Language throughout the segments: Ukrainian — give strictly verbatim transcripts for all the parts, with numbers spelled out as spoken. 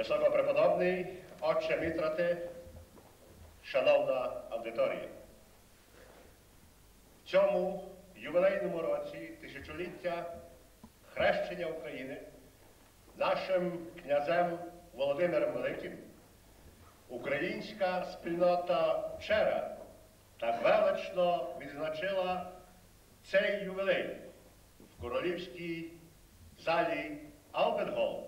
Високопреподобний отче Мітрате, шановна аудиторія. В цьому ювілейному році тисячоліття хрещення України нашим князем Володимиром Великим українська спільнота вчора так велично відзначила цей ювілей в королівській залі Альберт Холл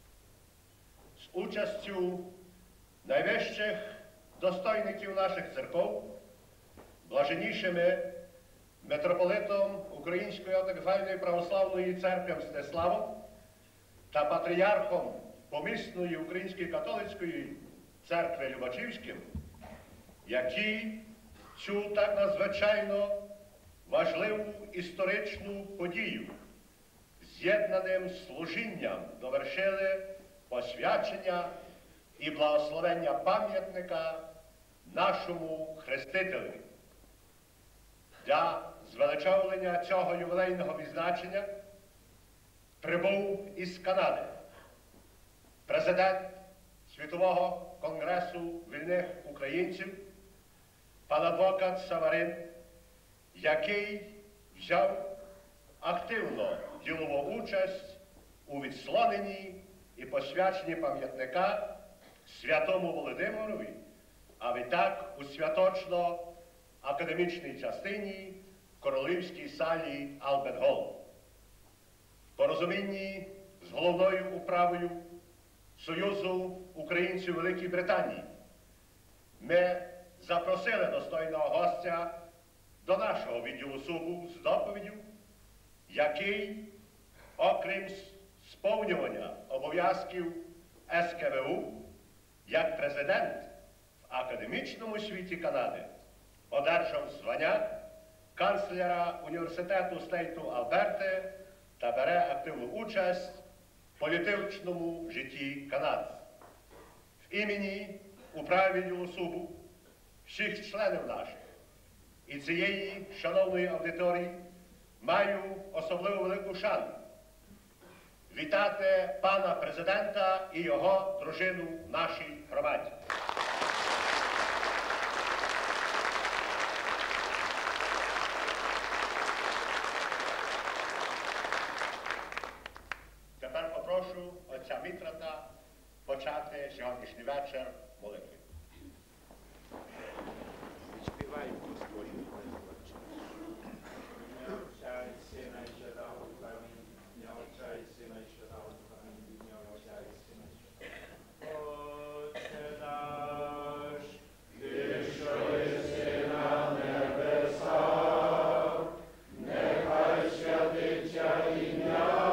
з участю найвищих достойників наших церков, блаженнішими митрополитом Української автокефальної православної церкви Мстиславом та патріархом помісної Української католицької церкви Любачівським, які цю так надзвичайно важливу історичну подію з'єднаним служінням довершили посвячення і благословення пам'ятника нашому Хрестителеві. Для звеличавлення цього ювілейного відзначення прибув із Канади президент Світового конгресу вільних українців, пан адвокат Саварин, який взяв активно ділову участь у відслоненні і посвяченні пам'ятника святому Володимирові, а відтак у святочно-академічній частині в королівській залі Альберт Холл. В порозумінні з головною управою Союзу українців Великої Британії ми запросили достойного гостя до нашого відділу суду з доповіддю, який, окрім сповнювання обов'язків ес ке ве у, як президент в академічному світі Канади, одержав звання канцлера університету Стейту Альберти та бере активну участь в політичному житті Канади. В імені управи відділу суду, всіх членів наших і цієї шановної аудиторії маю особливо велику шану вітати пана президента і його дружину в нашій громаді. Тепер попрошу отця Мітрата почати сьогоднішній вечір молитви. Співай Господь, Отця і Сина і Святого Духа, амінь. Ім'я Отця і Сина і Святого Духа, амінь. Ім'я Отця і Сина і Святого Духа. Отче наш, ти, що єси на небесах, нехай святиться ім'я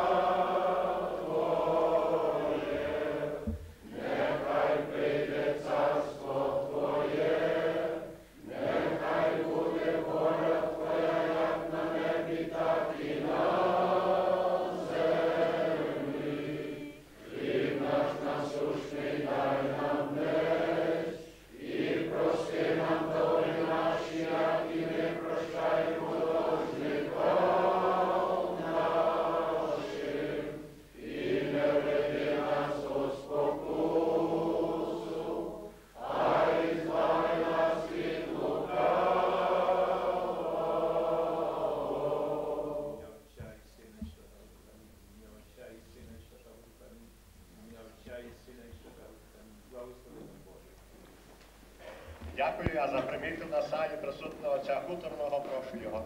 Дякую, я запримітив на салі присутнього отця Хуторного, прошу його.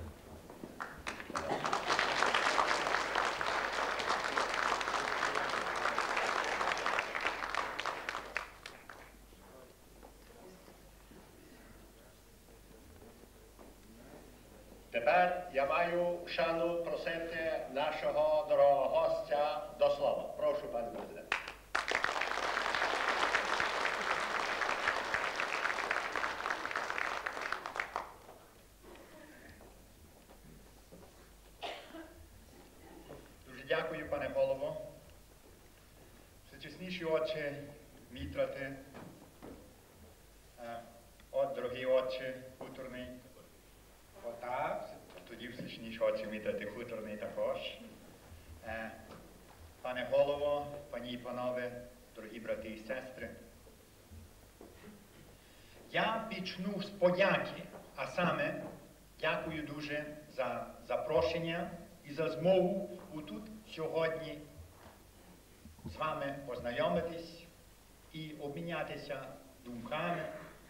Тепер я маю шану просити нашого дорогого гостя до слова. Прошу, пане президент. Дякую, пане голово. Всечесніші отче Мітрате, от, дорогий отче Хуторний, отак, тоді всечесніші отче Мітрате Хуторний також. Пане голово, пані і панове дорогі брати і сестри. Я почну з подяки, а саме дякую дуже за запрошення і за змогу тут сьогодні з вами познайомитись і обмінятися думками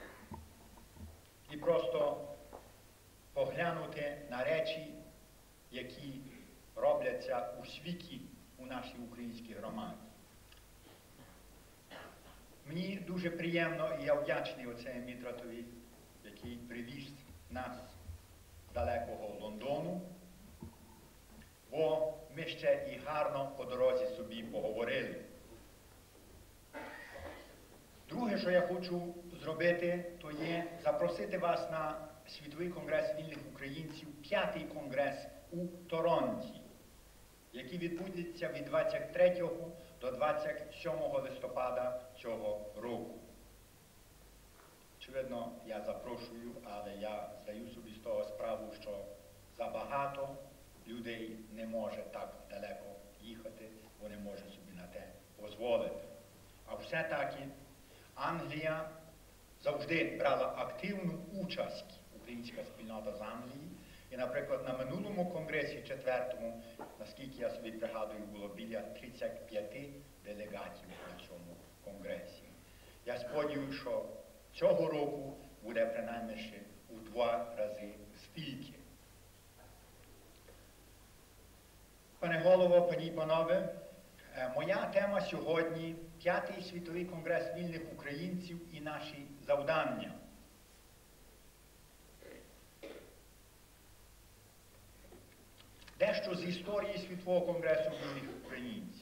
і просто поглянути на речі, які робляться у світі у нашій українській громаді. Мені дуже приємно і я вдячний оцею Мітратові, який привіз нас з далекого Лондону, бо ми ще і гарно по дорозі собі поговорили. Друге, що я хочу зробити, то є запросити вас на Світовий конгрес вільних українців, п'ятий конгрес у Торонті, який відбудеться від двадцять третього до двадцять сьомого листопада цього року. Очевидно, я запрошую, але я здаю собі з того справу, що забагато людей не може так далеко їхати, вони можуть собі на те дозволити. А все-таки Англія завжди брала активну участь, українська спільнота з Англії. І, наприклад, на минулому конгресі, четвертому, наскільки я собі пригадую, було біля тридцяти п'яти делегатів на цьому конгресі. Я сподіваюся, що цього року буде принаймні ще у два рази стільки. Пане голово, пані і панове, моя тема сьогодні – п'ятий Світовий конгрес вільних українців і наші завдання. Дещо з історії Світового конгресу вільних українців.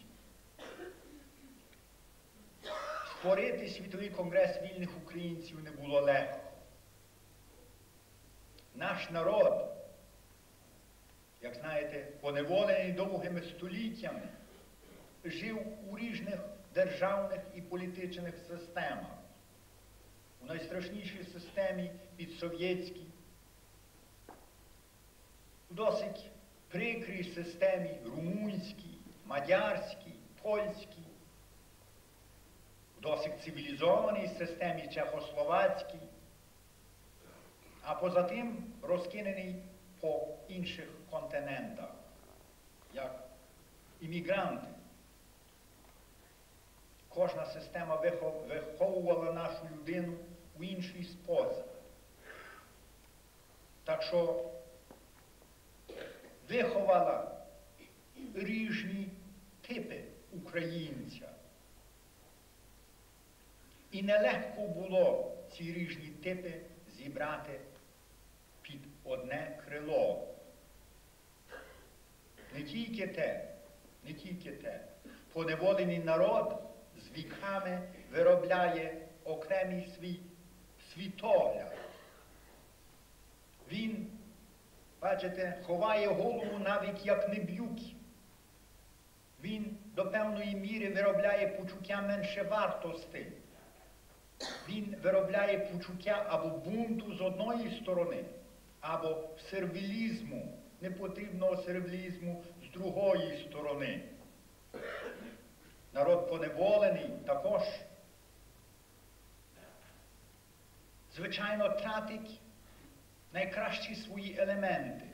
Створити Світовий конгрес вільних українців не було легко. Наш народ, як знаєте, поневолений довгими століттями, жив у різних державних і політичних системах. У найстрашнішій системі підсовєтській, у досить прикрій системі румунській, мадярській, польській, у досить цивілізованій системі чехословацькій, а поза тим розкинений по інших континентах, як іммігранти. Кожна система виховувала нашу людину у інший спосіб. Так що виховала різні типи українця. І нелегко було ці різні типи зібрати під одне крило. Не тільки те, не тільки те. Поневолений народ з віками виробляє окремий свій світогляд. Він, бачите, ховає голову навіть як не б'ють. Він до певної міри виробляє почуття меншовартості. Він виробляє почуття або бунту з одної сторони, або сервілізму, непотрібного сервілізму з другої сторони. Народ поневолений також, звичайно, тратить найкращі свої елементи,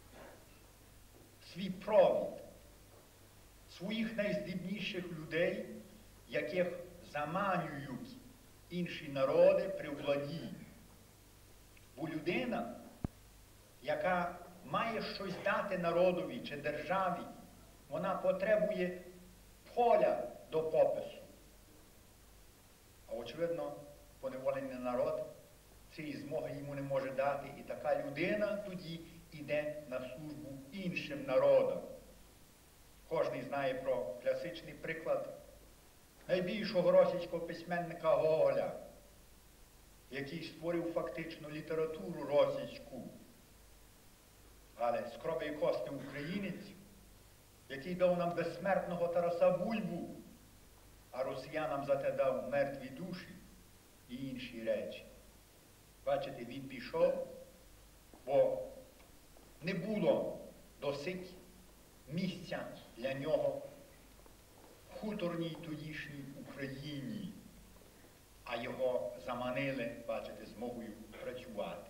свій провід, своїх найздібніших людей, яких заманюють інші народи при владі. Бо людина, яка має щось дати народові чи державі, вона потребує поля до попису. А очевидно, поневолений народ цієї змоги йому не може дати, і така людина тоді йде на службу іншим народам. Кожен знає про класичний приклад найбільшого російського письменника Гоголя, який створив фактично літературу російську, але з крові і кости українець, який дав нам безсмертного Тараса Бульбу, а росіянам за те дав мертві душі і інші речі. Бачите, він пішов, бо не було досить місця для нього в хуторній тодішній Україні, а його заманили, бачите, змогою працювати.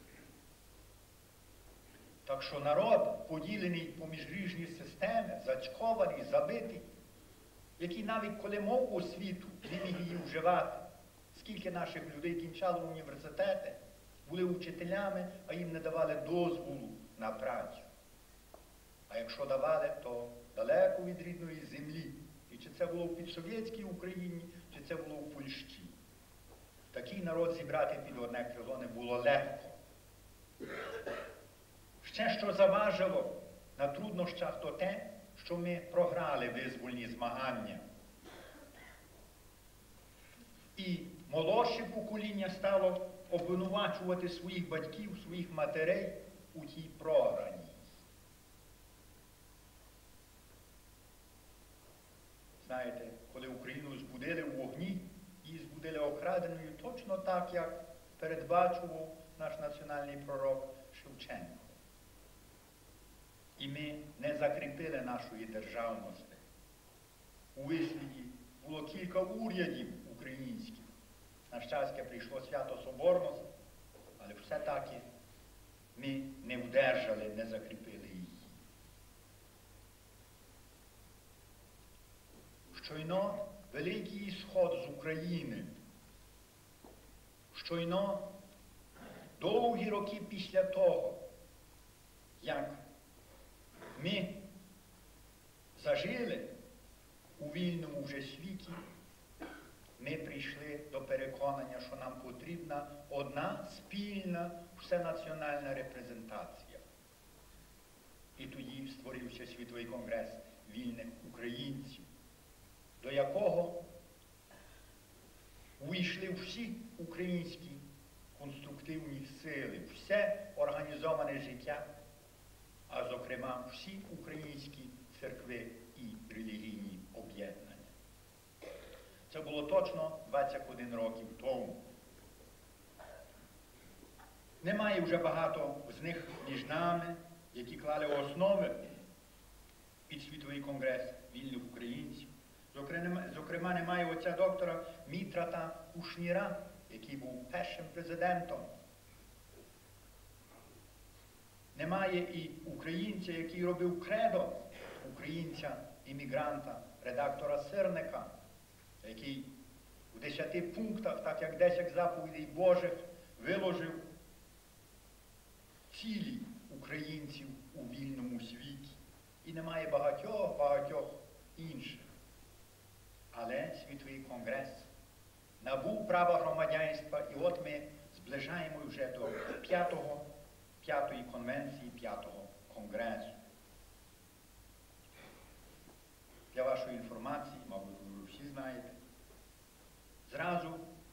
Так що народ, поділений поміж різні системи, зачкований, забитий, який навіть коли мав освіту, не міг її вживати. Скільки наших людей кінчало університети, були вчителями, а їм не давали дозволу на працю. А якщо давали, то далеко від рідної землі. І чи це було в підсовєтській Україні, чи це було в Польщі. Такий народ зібрати під одне крило не було легко. Ще що заважило на труднощах, то те, що ми програли визвольні змагання. І молодше покоління стало обвинувачувати своїх батьків, своїх матерей у тій програні. Знаєте, коли Україну збудили в вогні, її збудили окраденою точно так, як передбачував наш національний пророк Шевченко. І ми не закріпили нашої державності. У висліді було кілька урядів українських. На щастя, прийшло свято Соборності, але все-таки ми не вдержали, не закріпили її. Щойно Великий Сход з України, щойно довгі роки після того, як ми зажили у вільному вже світі, ми прийшли до переконання, що нам потрібна одна спільна всенаціональна репрезентація. І тоді створився Світовий конгрес вільних українців, до якого увійшли всі українські конструктивні сили, все організоване життя, а зокрема всі українські церкви і релігійні об'єднання. Це було точно двадцять один років тому. Немає вже багато з них між нами, які клали основи під Світовий конгрес вільних українців. Зокрема, зокрема, немає отця доктора Мітрата Кушніра, який був першим президентом. Немає і українця, який робив кредо, українця-іммігранта, редактора Сирника, який у десяти пунктах, так як десять заповідей Божих, виложив цілі українців у вільному світі. І немає багатьох-багатьох інших. Але Світовий конгрес набув права громадянства, і от ми зближаємо вже до п'ятого, п'ятої конвенції, п'ятого конгресу. Для вашої інформації, мабуть, ви всі знаєте, зразу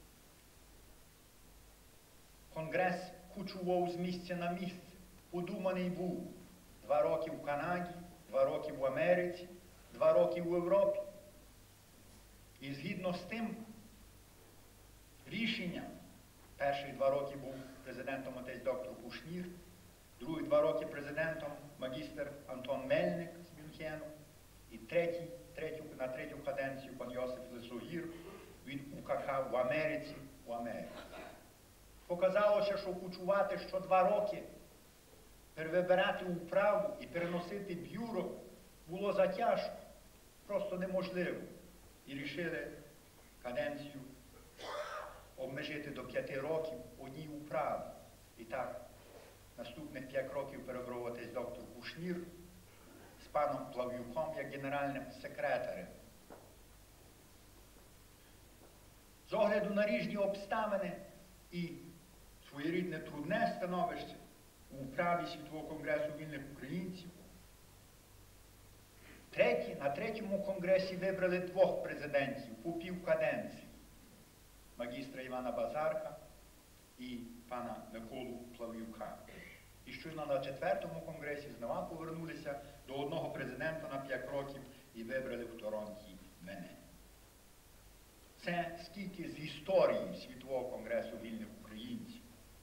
конгрес кучував з місця на місце. Подуманий був два роки в Канаді, два роки в Америці, два роки в Європі. І згідно з тим рішенням, перші два роки був президентом отець доктор Кушнір, другі два роки президентом магістр Антон Мельник з Мюнхену, і третій, третю, на третю каденцію пан Йосиф Лисогір від УКК в Америці, в Америці. Показалося, що кучувати що два роки, перевибирати управу і переносити бюро було затяжко, просто неможливо. І рішили каденцію обмежити до п'яти років одній управі. І так, наступних п'ять років перебрав отець доктор Кушнір з паном Плав'юком як генеральним секретарем. З огляду на різні обставини і своєрідне трудне становище у управі Світового конгресу вільних українців, Треті, на третьому конгресі вибрали двох президентів по півкаденції. Магістра Івана Базарка і пана Миколу Плав'юка. І щойно на четвертому конгресі знову повернулися до одного президента на п'ять років і вибрали в Торонті мене. Це скільки з історії Світового конгресу вільних українців.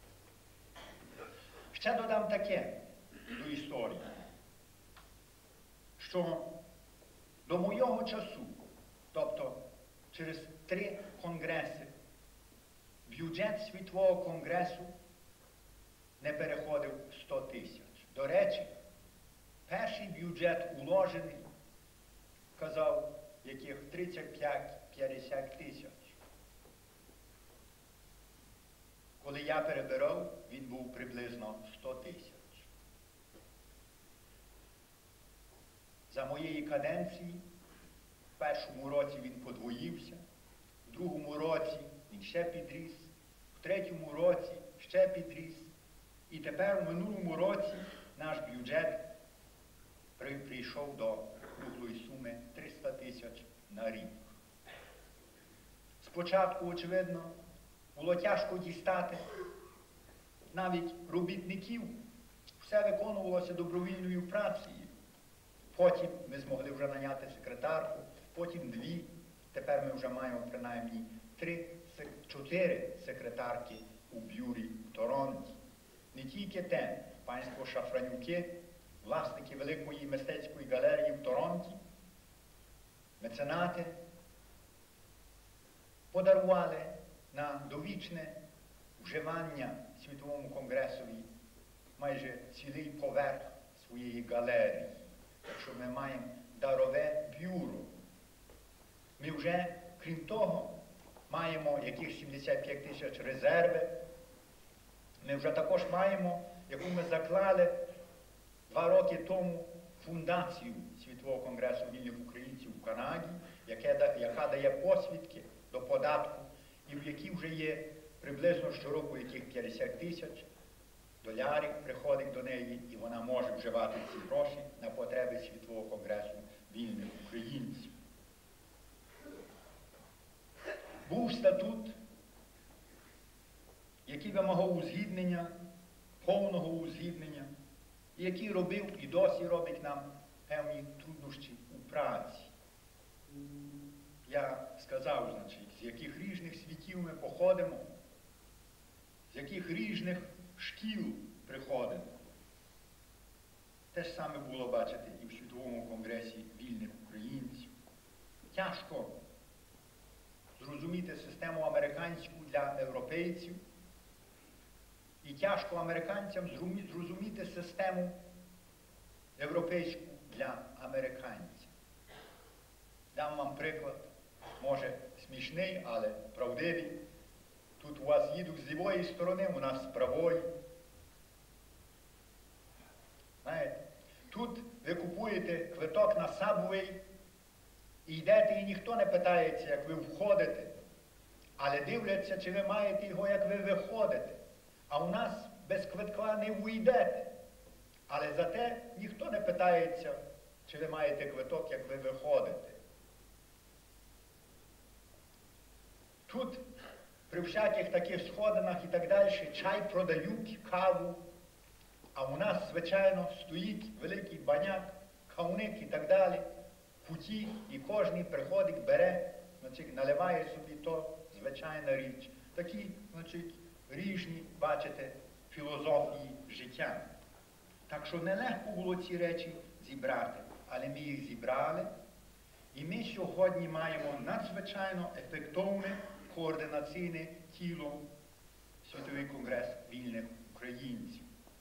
Ще додам таке до історії, що до мого часу Тобто через три конгреси бюджет Світового конгресу не переходив сто тисяч. До речі, перший бюджет уложений, казав, яких тридцять п'ять - п'ятдесят тисяч. Коли я перебирав, він був приблизно сто тисяч. За моєї каденції в першому році він подвоївся, в другому році він ще підріс, в третьому році ще підріс. І тепер у минулому році наш бюджет прийшов до круглої суми триста тисяч на рік. Спочатку, очевидно, було тяжко дістати навіть робітників. Все виконувалося добровільною працею. Потім ми змогли вже наняти секретарку, потім дві. Тепер ми вже маємо принаймні три, чотири секретарки у бюрі в Торонті. Не тільки те, панство Шафранюки, власники Великої мистецької галереї в Торонті, меценати, подарували на довічне вживання Світовому конгресові майже цілий поверх своєї галереї. Так що ми маємо дарове бюро. Ми вже, крім того, маємо яких сімдесят п'ять тисяч резерви. Ми вже також маємо, яку ми заклали два роки тому, фундацію Світового конгресу вільних українців в Канаді, яка дає посвідки до податку, і в якій вже є приблизно щороку яких п'ятдесят тисяч доларів приходить до неї, і вона може вживати ці гроші на потреби Світового конгресу вільних українців. Був статут, який вимагав узгіднення, повного узгіднення, і який робив і досі робить нам певні труднощі у праці. Я сказав, значить, з яких різних світів ми походимо, з яких різних шкіл приходимо. Те ж саме було бачити і в Світовому конгресі вільних українців. Тяжко зрозуміти систему американську для європейців, і тяжко американцям зрозуміти систему європейську для американців. Дам вам приклад, може смішний, але правдивий. Тут у вас їдуть з лівої сторони, у нас з правої. Знаєте, тут ви купуєте квиток на Subway і йдете, і ніхто не питається, як ви входите, але дивляться, чи ви маєте його, як ви виходите. А у нас без квитка не вийдете. Але зате ніхто не питається, чи ви маєте квиток, як ви виходите. Тут при всяких таких сходинах і так далі чай продають, каву, а у нас, звичайно, стоїть великий баняк, кавник і так далі, путі, і кожен приходить, бере, значить, наливає собі, то звичайна річ. Такі, значить, різні, бачите, філозофії життя. Так що нелегко було ці речі зібрати, але ми їх зібрали, і ми сьогодні маємо надзвичайно ефективне координаційне тіло Світовий конгрес вільних українців.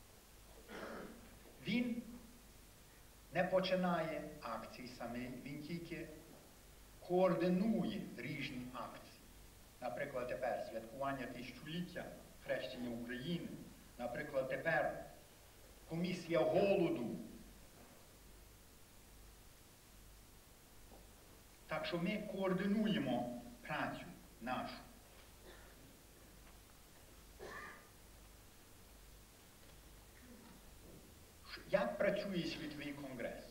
Він не починає акцій самий, він тільки координує різні акції. Наприклад, тепер святкування тисячоліття хрещення України. Наприклад, тепер комісія голоду. Так що ми координуємо працю нашу. Як працює Світовий конгрес?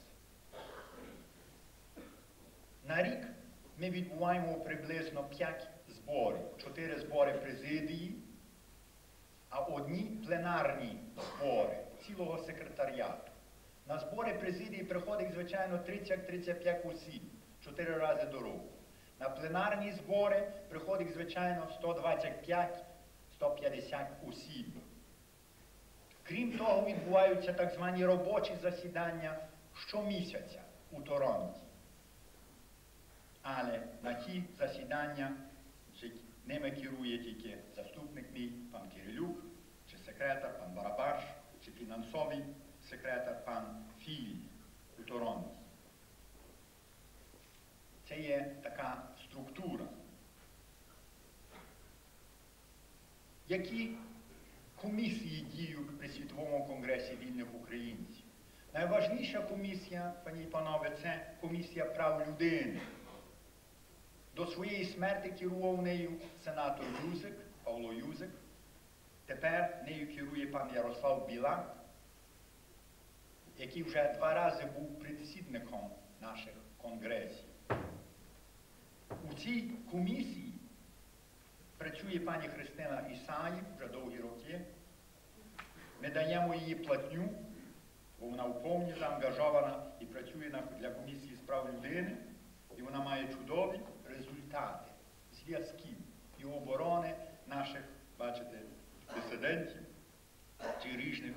На рік ми відбуваємо приблизно п'ять зборів. Чотири збори президії, а одні пленарні збори цілого секретаріату. На збори президії приходить, звичайно, тридцять - тридцять п'ять осіб, чотири рази до року. На пленарні збори приходить, звичайно, сто двадцять п'ять - сто п'ятдесят осіб. Крім того, відбуваються так звані робочі засідання щомісяця у Торонті. але на ті засідання ними керує тільки заступник мій, пан Кирилюк, чи секретар, пан Барабаш, чи фінансовий секретар, пан Філій у Торонті. Це є така структура. Які комісії діють при Світовому конгресі вільних українців? Найважніша комісія, пані і панове, це комісія прав людини. До своєї смерти керував нею сенатор Юзик, Павло Юзик. Тепер нею керує пан Ярослав Білак, який вже два рази був предсідником наших конгресів. У цій комісії працює пані Христина Ісаїв вже довгі роки. Ми даємо їй платню, бо вона вповні заангажована і працює для комісії з прав людини. І вона має чудові результати зв'язків і оборони наших, бачите, дисидентів чи різних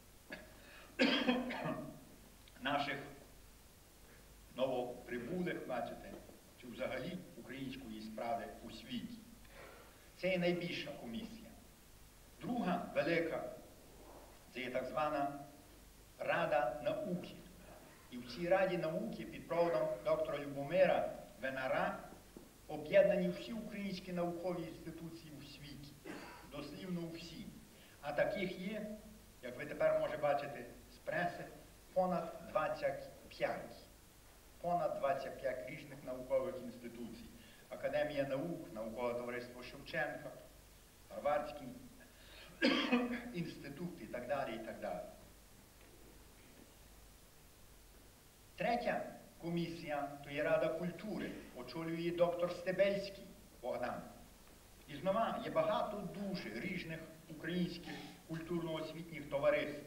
наших новоприбулих, бачите, чи взагалі української справи у світі. Це є найбільша комісія. Друга велика, це є так звана Рада науки. І в цій Раді науки під проводом доктора Любомира Венара об'єднані всі українські наукові інституції у світі. Дослівно всі. А таких є, як ви тепер можете бачити з преси, понад двадцять п'ять. Понад двадцять п'ять різних наукових інституцій. Академія наук, Наукове товариство Шевченка, Гарвардський інститут і так далі, і так далі. Третя комісія – то є Рада культури, очолює її доктор Стебельський Богдан. І знову є багато дуже різних українських культурно-освітніх товариств.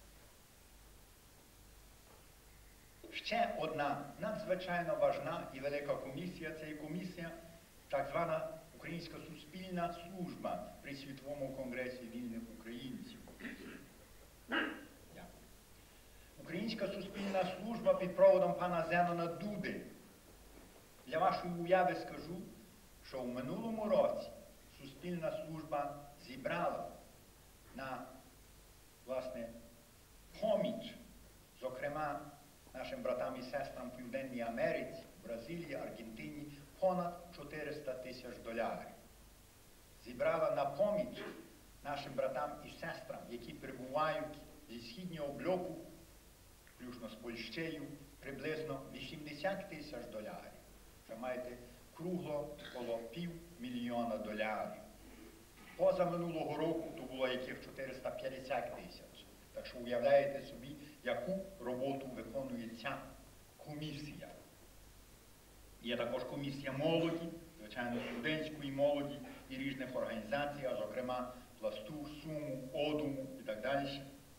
Ще одна надзвичайно важна і велика комісія – це є комісія, так звана Українська суспільна служба при Світовому конгресі вільних українців. Українська суспільна служба під проводом пана Зенона Дуди. Для вашої уяви скажу, що в минулому році суспільна служба зібрала на, власне, поміч, зокрема, нашим братам і сестрам в Південній Америці, Бразилії, Аргентині, понад чотириста тисяч доларів. Зібрала на поміч нашим братам і сестрам, які перебувають зі східнього блоку, включно з Польщею, приблизно вісімдесят тисяч доларів. Це маєте кругло коло пів мільйона доларів. Поза минулого року то було яких чотириста п'ятдесят тисяч. Так що уявляєте собі, яку роботу виконує ця комісія. Є також комісія молоді, звичайно, студентської молоді і різних організацій, а зокрема Пласту, Суму, Одуму і так далі.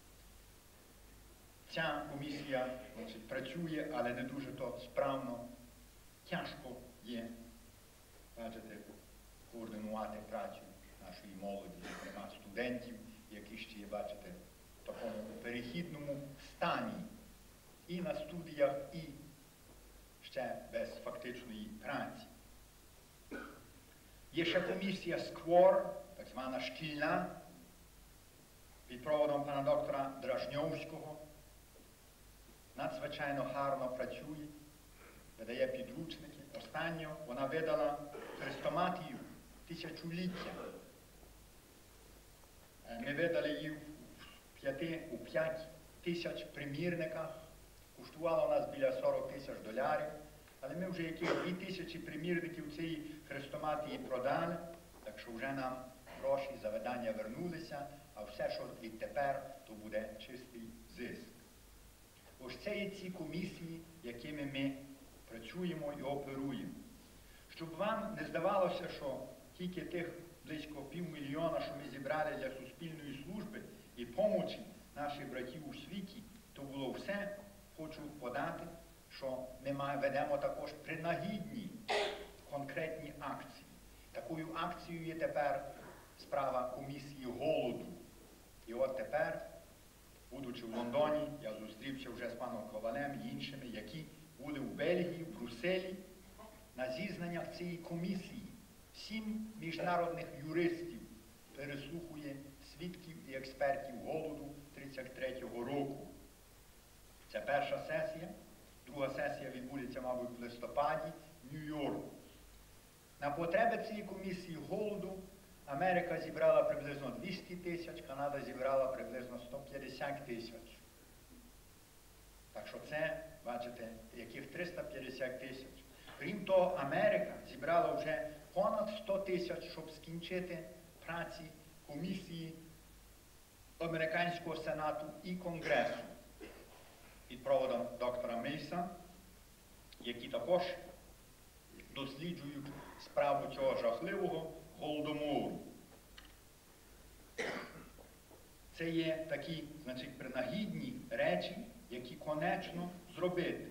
Ця комісія, значить, працює, але не дуже то справно. Тяжко є, бачите, координувати працю нашої молоді, зокрема студентів, які ще є, бачите, в такому перехідному стані і на студіях, і ще без фактичної праці. Є ще комісія СКВОР, так звана шкільна, під проводом пана доктора Дражньовського. Надзвичайно гарно працює, видає підручники. Останньо вона видала хрестоматію тисячоліття. Ми видали її в п'яти, у п'ять тисяч примірниках. Коштувала у нас біля сорок тисяч доларів. Але ми вже яких дві тисячі примірників цієї хрестоматії продали, так що вже нам гроші за видання вернулися, а все, що відтепер, то буде чистий зиск. Ось це є ці комісії, якими ми працюємо і оперуємо. Щоб вам не здавалося, що тільки тих близько півмільйона, що ми зібрали для суспільної служби і помочі наших братів у світі, то було все, хочу подати, що ми ведемо також принагідні конкретні акції. Такою акцією є тепер справа комісії голоду. І от тепер, будучи в Лондоні, я зустрівся вже з паном Ковалем і іншими, які були в Бельгії, в Брюсселі, на зізнаннях цієї комісії сім міжнародних юристів переслухує свідків і експертів голоду тридцять третього року. Це перша сесія. Друга сесія відбудеться, мабуть, в листопаді в Нью-Йорку. На потреби цієї комісії голоду Америка зібрала приблизно двісті тисяч, Канада зібрала приблизно сто п'ятдесят тисяч. Так що це, бачите, яких триста п'ятдесят тисяч. Крім того, Америка зібрала вже понад сто тисяч, щоб скінчити праці комісії Американського Сенату і Конгресу під проводом доктора Мейса, які також досліджують справу цього жахливого голодомору. Це є такі, значить, принагідні речі, які конечно зробити.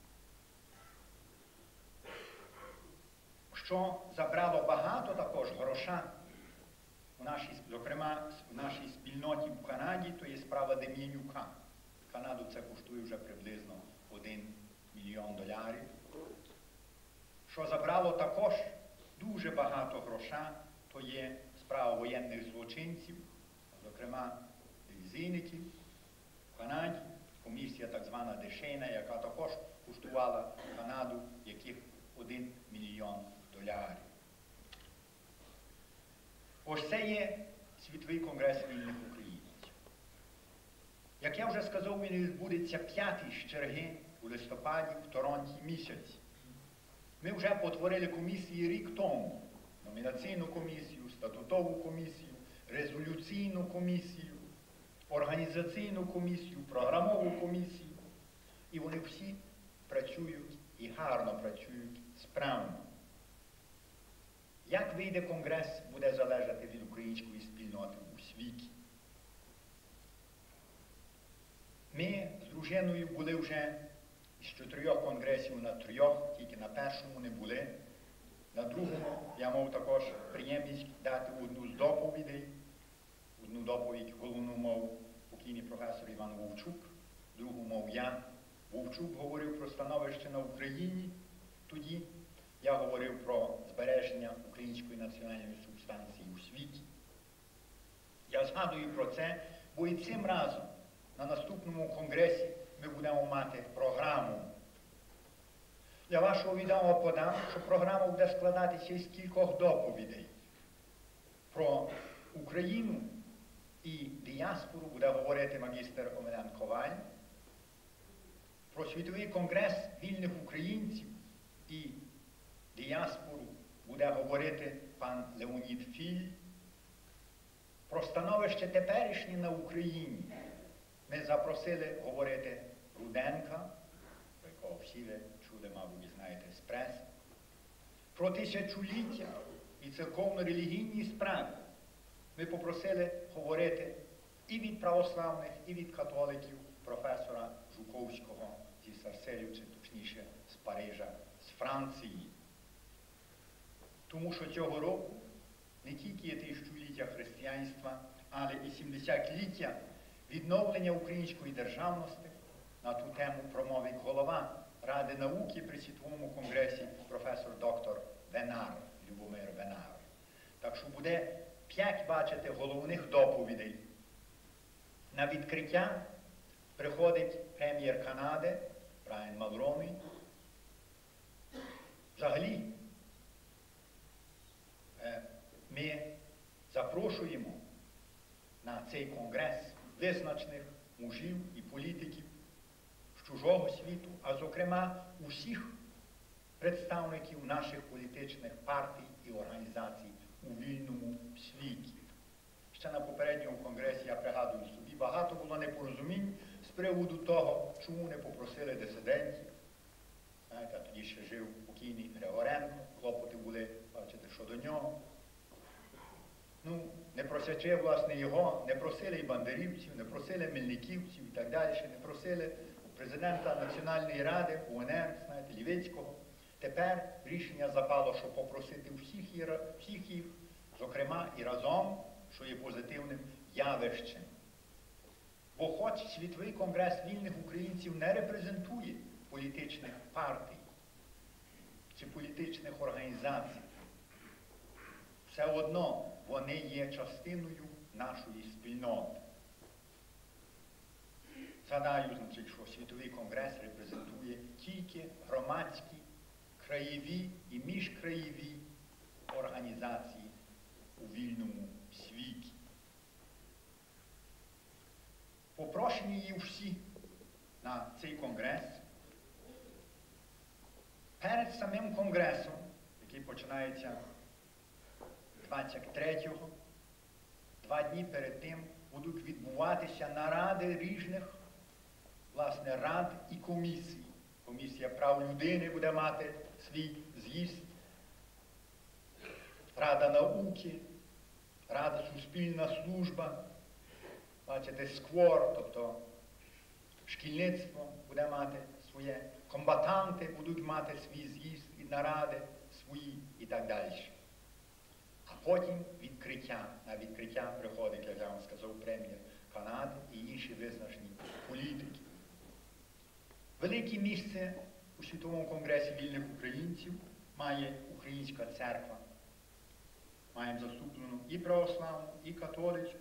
Що забрало багато також гроша, в нашій, зокрема, в нашій спільноті в Канаді, то є справа Дем'янюка. Канаду це коштує вже приблизно один мільйон доларів. Що забрало також дуже багато гроша, то є справа воєнних злочинців, зокрема дивізійників в Канаді, комісія так звана Дешейна, яка також коштувала Канаду яких один мільйон доларів. Ось це є Світовий конгрес вільних українців. Як я вже сказав, він відбудеться п'ятий з черги у листопаді в Торонті місяці. Ми вже потворили комісії рік тому. Номінаційну комісію, статутову комісію, резолюційну комісію, організаційну комісію, програмову комісію. І вони всі працюють і гарно працюють справно. Як вийде Конгрес, буде залежати від української спільноти у світі. Ми з дружиною були вже з чотирьох конгресів на трьох, тільки на першому не були. На другому я мав також приємність дати одну з доповідей. Одну доповідь головну мав покійний професор Іван Вовчук, другу мав я. Вовчук говорив про становище на Україні тоді. Я говорив про збереження української національної субстанції у світі. Я згадую про це, бо і цим разом на наступному конгресі ми будемо мати програму. Для вашого відома подам, що програма буде складатися із кількох доповідей. Про Україну і діаспору буде говорити магістр Омелян Коваль. Про Світовий конгрес вільних українців і діаспору буде говорити пан Леонід Філь. Про становище теперішнє на Україні ми запросили говорити Руденка, про якого всі ви чули, мабуть, знаєте, з преси. Про тисячоліття і церковно-релігійні справи ми попросили говорити і від православних, і від католиків професора Жуковського зі Сарселів, чи точніше з Парижа, з Франції. Тому що цього року не тільки є тисячоліття християнства, але і сімдесятиліття відновлення української державності. На ту тему промовить голова Ради науки при Світовому конгресі професор доктор Венар, Любомир Венар. Так що буде п'ять, бачите, головних доповідей. На відкриття приходить прем'єр Канади Брайан Малроні. Взагалі, ми запрошуємо на цей конгрес визначних мужів і політиків з чужого світу, а зокрема усіх представників наших політичних партій і організацій у вільному світі. Ще на попередньому конгресі, я пригадую собі, багато було непорозумінь з приводу того, чому не попросили дисидентів. Знаєте, тоді ще жив покійний Григоренко, клопоти були, бачите, щодо нього. Ну, не просячи, власне, його, не просили і бандерівців, не просили мельниківців і так далі, не просили президента Національної ради, УНР, знаєте, Лівицького. Тепер рішення запало, що попросити всіх, всіх їх, зокрема і разом, що є позитивним явищем. Бо хоч Світовий конгрес вільних українців не репрезентує політичних партій, чи політичних організацій. Все одно вони є частиною нашої спільноти. Згадаю, значить, що Світовий конгрес репрезентує тільки громадські, краєві і міжкраєві організації у вільному світі. Попрошені є всі на цей конгрес. Перед самим конгресом, який починається двадцять третього, два дні перед тим будуть відбуватися наради різних, власне, рад і комісій. Комісія прав людини буде мати свій з'їзд, Рада науки, Рада суспільна служба, бачите, сквор, тобто шкільництво буде мати своє, комбатанти будуть мати свій з'їзд і наради свої і так далі. А потім відкриття. На відкриття приходить, як я вам сказав, прем'єр Канади і інші визначені політики. Велике місце у Світовому конгресі вільних українців має Українська церква. Маємо заступлену і православну, і католицьку.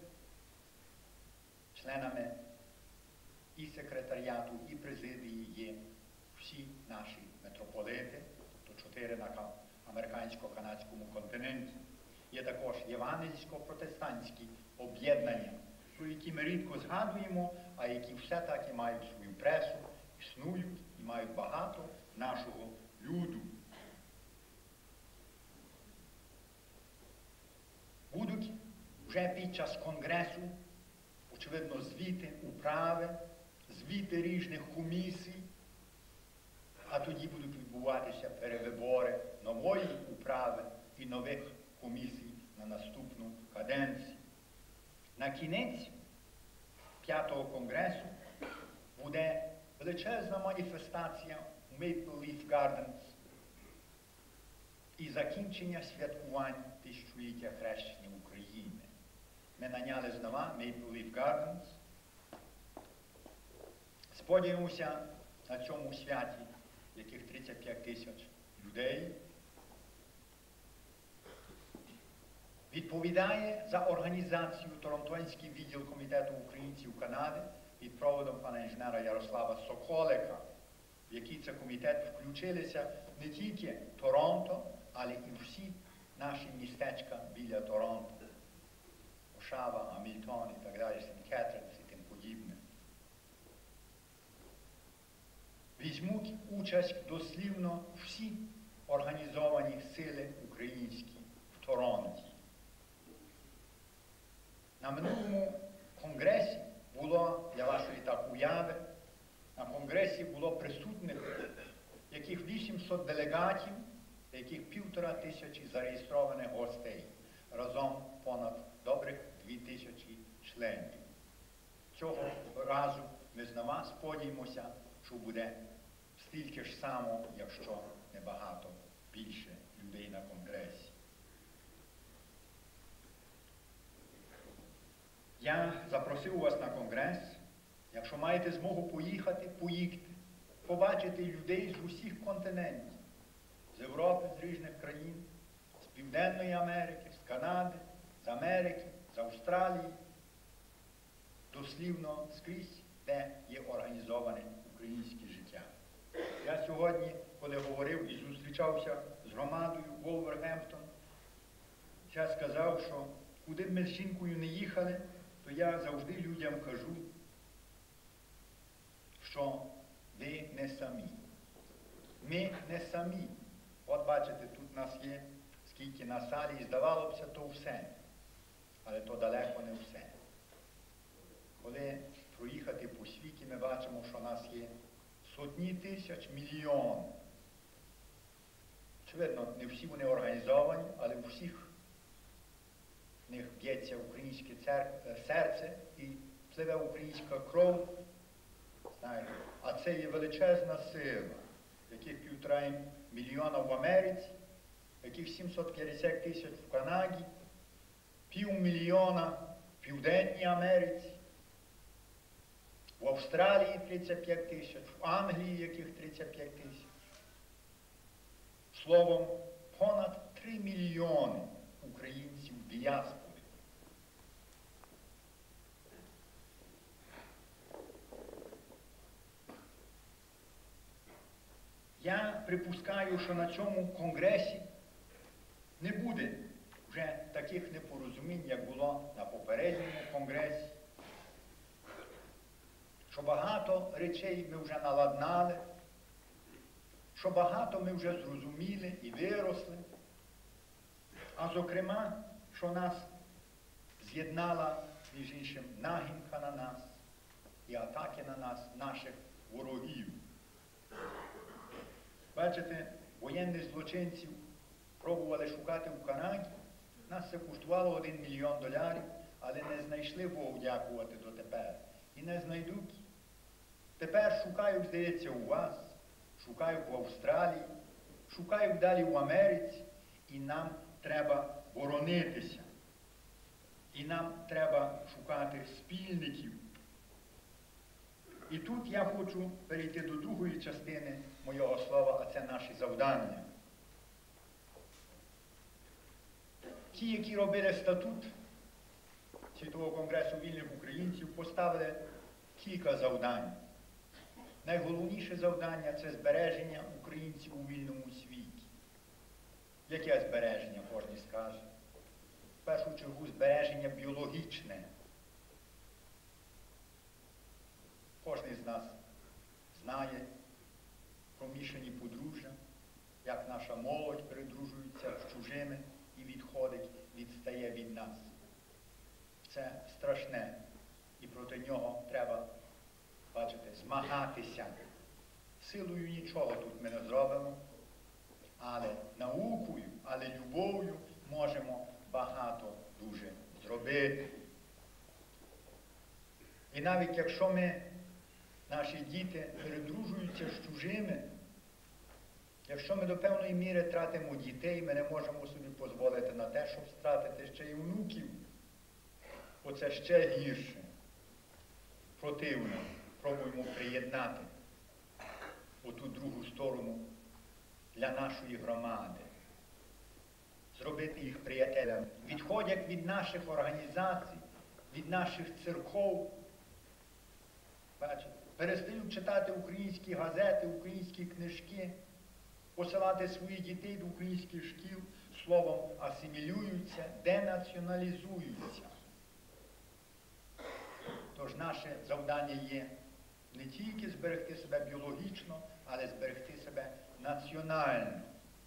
Членами і секретаріату, і президії є всі наші митрополити, тобто чотири на американсько-канадському континенті. Є також євангельсько-протестантські об'єднання, про які ми рідко згадуємо, а які все-таки мають свою пресу, існують і мають багато нашого люду. Будуть вже під час конгресу, очевидно, звіти управи, звіти різних комісій, а тоді будуть відбуватися перевибори нової управи і нових комісій на наступну каденцію. На кінець п'ятого конгресу буде величезна маніфестація у Maple Leaf Gardens і закінчення святкувань тисячоліття хрещення України. Ми наняли знову Maple Leaf Gardens. Сподіваємося на цьому святі, яких тридцять п'ять тисяч людей, відповідає за організацію Торонтонський відділ Комітету українців Канади під проводом пана інженера Ярослава Соколика, в який це комітет включилися не тільки Торонто, але і всі наші містечка біля Торонто. Ошава, Гамільтон і так далі, Сент-Кетринс і тим подібне. Візьмуть участь дослівно всі організовані сили українські в Торонті. На минулому конгресі було, для вашої так уяви, на конгресі було присутних яких вісімсот делегатів, яких півтора тисячі зареєстрованих гостей. Разом понад добрих дві тисячі членів. Цього разу ми знову сподіваємося, що буде стільки ж само, якщо небагато більше людей на конгресі. Я запросив вас на конгрес. Якщо маєте змогу поїхати, поїдьте. Побачити людей з усіх континентів. З Європи, з різних країн, з Південної Америки, з Канади, з Америки, з Австралії. Дослівно скрізь, де є організоване українське життя. Я сьогодні, коли говорив і зустрічався з громадою Волвергемптон, я сказав, що куди б ми з жінкою не їхали, то я завжди людям кажу, що ви не самі. Ми не самі. От бачите, тут нас є, скільки на салі, і здавалося, то все. Але то далеко не все. Коли проїхати по світі, ми бачимо, що нас є сотні тисяч, мільйон. Очевидно, не всі вони організовані, але у всіх в них б'ється українське серце і пливе українська кров. Знаєте, а це є величезна сила, яких півтора мільйона в Америці, яких сімсот п'ятдесят тисяч в Канаді, півмільйона в Південній Америці, в Австралії тридцять п'ять тисяч, в Англії яких тридцять п'ять тисяч, Словом, понад три мільйони українців в діаспорі. Я припускаю, що на цьому конгресі не буде вже таких непорозумінь, як було на попередньому конгресі, що багато речей ми вже наладнали, що багато ми вже зрозуміли і виросли, а зокрема, що нас з'єднала, між іншим, нагінка на нас і атаки на нас, наших ворогів. Бачите, воєнних злочинців пробували шукати в Канаді. Нас це коштувало один мільйон доларів, але не знайшли, Богу дякувати, дотепер. І не знайдуть. Тепер шукають, здається, у вас, шукають в Австралії, шукають далі в Америці. І нам треба боронитися. І нам треба шукати спільників. І тут я хочу перейти до другої частини моєго слова, а це наші завдання. Ті, які робили статут Світового конгресу вільних українців, поставили кілька завдань. Найголовніше завдання – це збереження українців у вільному світі. Яке збереження, кожен скаже? В першу чергу збереження біологічне. Кожен з нас знає про мішані подружжя, як наша молодь передружується з чужими і відходить, відстає від нас. Це страшне. І проти нього треба, бачите, змагатися. Силою нічого тут ми не зробимо, але наукою, але любов'ю можемо багато дуже зробити. І навіть якщо ми, наші діти, передружуються з чужими, якщо ми до певної міри тратимо дітей, ми не можемо собі дозволити на те, щоб стратити ще й внуків. Оце ще гірше. Противно. Пробуємо приєднати оту другу сторону для нашої громади. Зробити їх приятелями. Відходять від наших організацій, від наших церков. Бачите? Перестають читати українські газети, українські книжки, посилати своїх дітей до українських шкіл, словом, асимілюються, денаціоналізуються. Тож наше завдання є не тільки зберегти себе біологічно, але зберегти себе національно.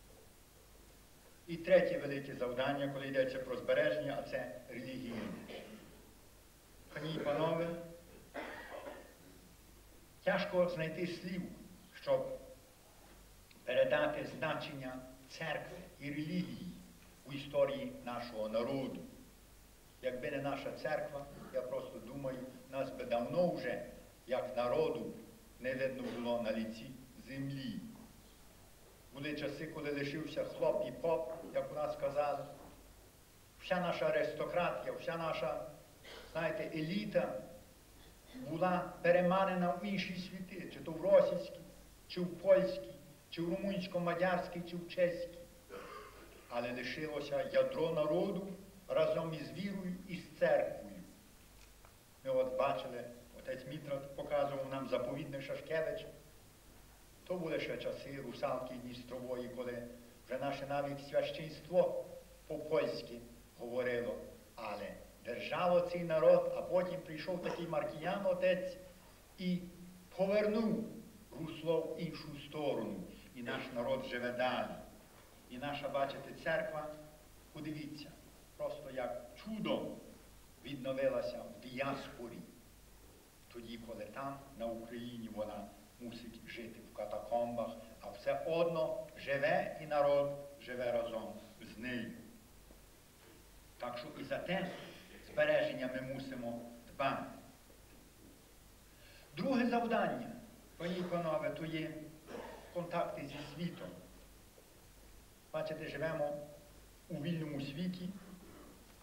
І третє велике завдання, коли йдеться про збереження, а це релігійне. Пані і панове, тяжко знайти слів, щоб передати значення церкви і релігії у історії нашого народу. Якби не наша церква, я просто думаю, нас би давно вже, як народу, не видно було на лиці землі. Були часи, коли лишився хлоп і поп, як у нас казали. Вся наша аристократія, вся наша, знаєте, еліта була переманена в інші світи, чи то в російській, чи в польській, чи в румунсько-мадярській, чи в чеській. Але лишилося ядро народу разом із вірою і з церквою. Ми от бачили, отець Мітрат показував нам заповідник Шашкевича. То були ще часи русалки Дністрової, коли вже наше навіть священство по-польськи говорило. Але держало цей народ, а потім прийшов такий Маркіян, отець, і повернув русло в іншу сторону. І наш народ живе далі. І наша, бачите, церква, подивіться, просто як чудом відновилася в діаспорі. Тоді, коли там, на Україні, вона мусить жити в катакомбах, а все одно живе і народ живе разом з нею. Так що і за те збереження ми мусимо дбати. Друге завдання, пані і панове, то є контакти зі світом. Бачите, живемо у вільному світі,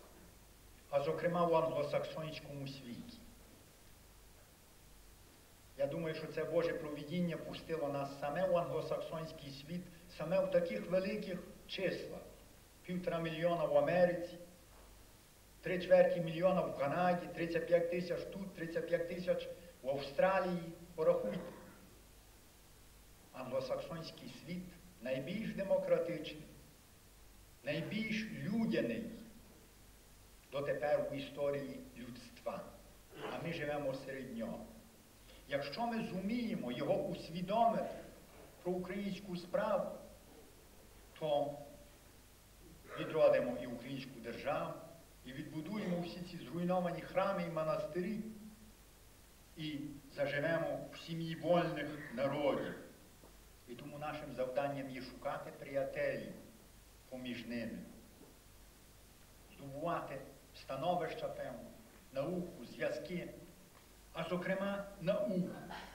а зокрема в англосаксонському світі. Я думаю, що це Боже провидіння пустило нас саме в англосаксонський світ, саме в таких великих числах. Півтора мільйона в Америці, три чверті мільйона в Канаді, тридцять п'ять тисяч тут, тридцять п'ять тисяч в Австралії. Порахуйте. Англосаксонський світ найбільш демократичний, найбільш людяний дотепер у історії людства. А ми живемо серед нього. Якщо ми зуміємо його усвідомити про українську справу, то відродимо і українську державу, і відбудуємо всі ці зруйновані храми і монастирі, і заживемо в сім'ї вольних народів. І тому нашим завданням є шукати приятелів поміж ними, здобувати становища, певно, науку, зв'язки, а зокрема науку.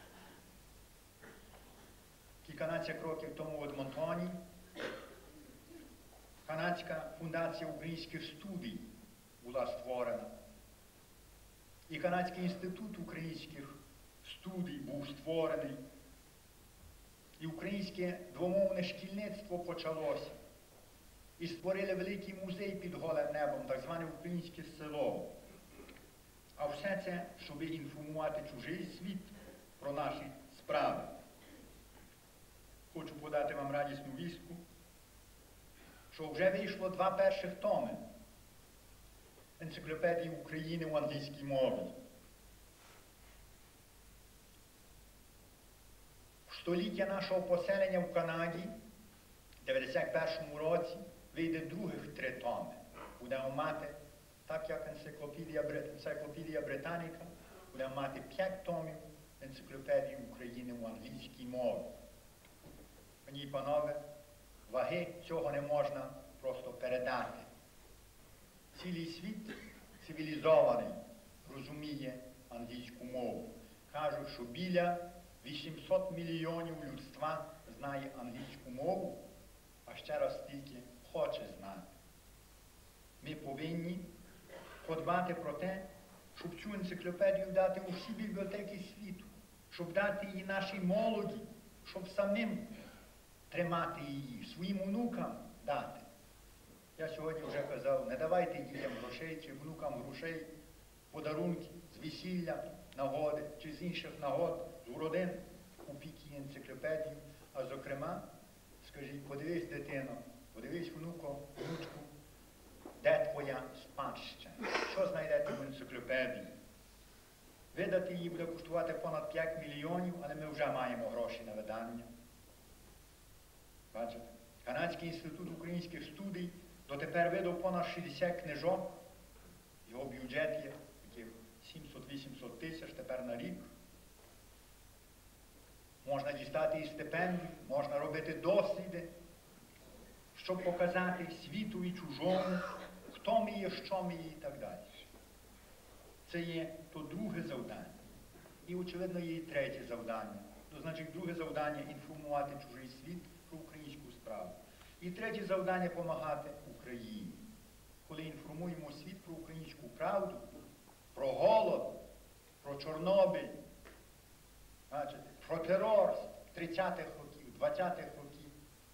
Кільканадцять років тому в Едмонтоні Канадська фундація українських студій була створена. І Канадський інститут українських студій був створений. І українське двомовне шкільництво почалося. І створили великий музей під голим небом, так зване українське село. А все це, щоб інформувати чужий світ про наші справи. Хочу подати вам радісну вістку, що вже вийшло два перших томи енциклопедії України в англійській мові. В століття нашого поселення в Канаді в дев'яносто першому році вийде других три томи. Будемо мати, так як енциклопедія, енциклопедія Британіка, будемо мати п'ять томів енциклопедії України в англійській мові. Пані і панове, ваги цього не можна просто передати. Цілий світ цивілізований розуміє англійську мову. Кажуть, що біля вісімсот мільйонів людства знає англійську мову, а ще раз стільки хоче знати. Ми повинні подбати про те, щоб цю енциклопедію дати у всі бібліотеки світу, щоб дати її нашій молоді, щоб самим тримати її, своїм онукам дати. Я сьогодні вже казав, не давайте дітям грошей чи внукам грошей, подарунки з весілля, нагоди чи з інших нагод, з родин, купіть її енциклопедію. А зокрема, скажіть, подивись, дитино, подивись, внуко, внучку, де твоя спадщина? Що знайдете в енциклопедії? Видати її буде коштувати понад п'ять мільйонів, але ми вже маємо гроші на видання. Бачите? Канадський інститут українських студій дотепер видав понад шістдесят книжок. Його бюджет є сімсот-вісімсот тисяч тепер на рік. Можна дістати і стипендію, можна робити досліди, щоб показати світу і чужому, хто ми є, що ми є і так далі. Це є то друге завдання. І, очевидно, є і третє завдання. То значить, друге завдання – інформувати чужий світ про українську справу. І третє завдання – допомагати Україні. Коли інформуємо світ про українську правду, про голод, про Чорнобиль, бачите, про терор тридцятих років, двадцятих років,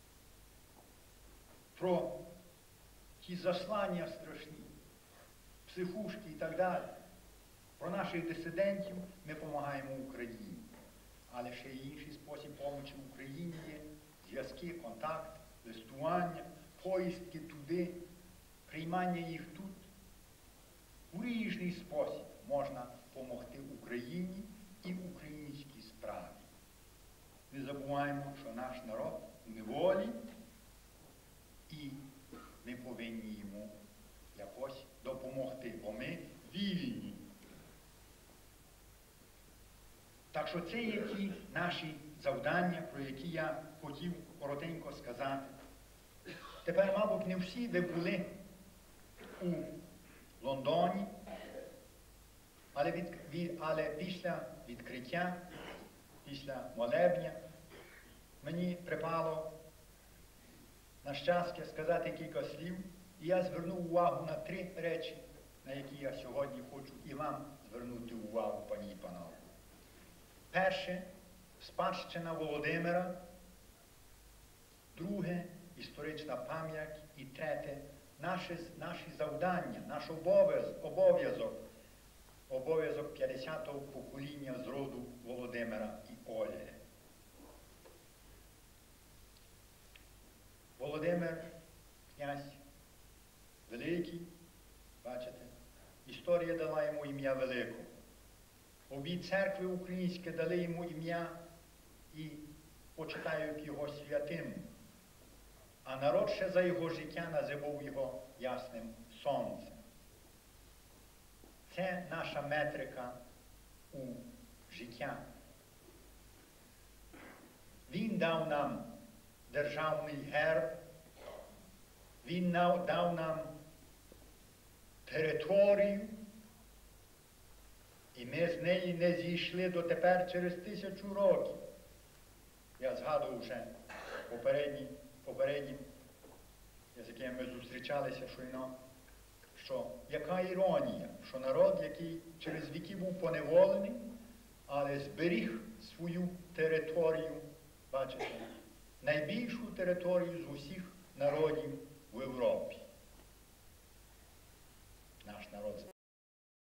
про ті заслання страшні, психушки і так далі, про наших дисидентів, ми допомагаємо Україні. Але ще й інший спосіб допомоги Україні є зв'язки, контакт, листування, поїздки туди, приймання їх тут. У різний спосіб можна допомогти Україні і українській справі. Не забуваємо, що наш народ у неволі, і ми повинні йому якось допомогти, бо ми вільні. Так що це є ті наші завдання, про які я хотів коротенько сказати. Тепер, мабуть, не всі ви були у Лондоні, але, від, від, але після відкриття, після молебня, мені припало на щастя сказати кілька слів, і я звернув увагу на три речі, на які я сьогодні хочу і вам звернути увагу, пані і панове. Перше – спадщина Володимира, друге – історична пам'ять і третє – наші, наші завдання, наш обов'язок, обов'язок, обов'язок п'ятдесятого покоління з роду Володимира і Ольги. Володимир, князь великий, бачите, історія дала йому ім'я велике. Обі церкви українські дали йому ім'я і почитають його святим. А народ ще за його життя називав його ясним сонцем. Це наша метрика у життя. Він дав нам державний герб, він дав нам територію, і ми з неї не зійшли дотепер через тисячу років. Я згадував вже попередні, попередні, з якими ми зустрічалися щойно, що яка іронія, що народ, який через віки був поневолений, але зберіг свою територію, бачите, найбільшу територію з усіх народів в Європі. Наш народ